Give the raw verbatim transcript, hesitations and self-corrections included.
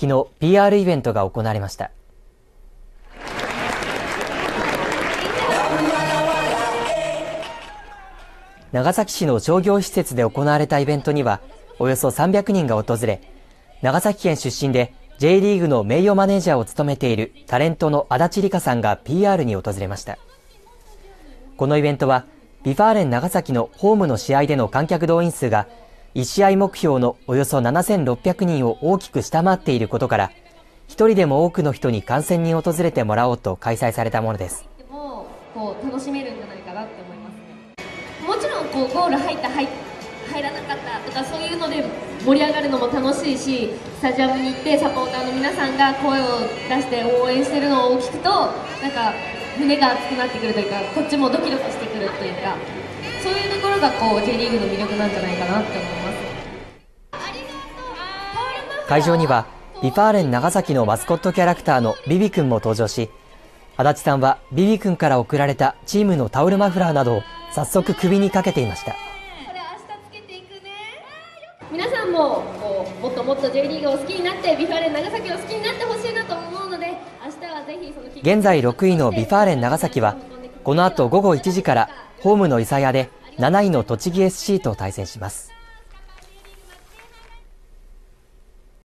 昨日 ピーアール イベントが行われました。長崎市の商業施設で行われたイベントにはおよそさんびゃくにんが訪れ、長崎県出身で J リーグの名誉マネージャーを務めているタレントの足立梨花さんが ピーアール に訪れました。このイベントはビファーレン長崎のホームの試合での観客動員数がいち試合目標のおよそななせんろっぴゃくにんを大きく下回っていることから、一人でも多くの人に観戦に訪れてもらおうと開催されたものです。 こう楽しめるんじゃないかなって思いますね。もちろんこうゴール入った入入らなかったとかそういうので盛り上がるのも楽しいし、スタジアムに行ってサポーターの皆さんが声を出して応援してるのを聞くと、なんか胸が熱くなってくるというか、こっちもドキドキしてくるというか、そういうところがこう J リーグの魅力なんじゃないかなって思います。 会場にはビファーレン長崎のマスコットキャラクターのビビ君も登場し、足立さんはビビ君から贈られたチームのタオルマフラーなどを早速首にかけていました。 皆さんもこうもっともっと J リーグを好きになってビファーレン長崎を好きになってほしいなと思うので、明日はぜひその現在ろくいのビファーレン長崎はこの後午後いちじからホームの諫早でなないの栃木 エスシー と対戦します。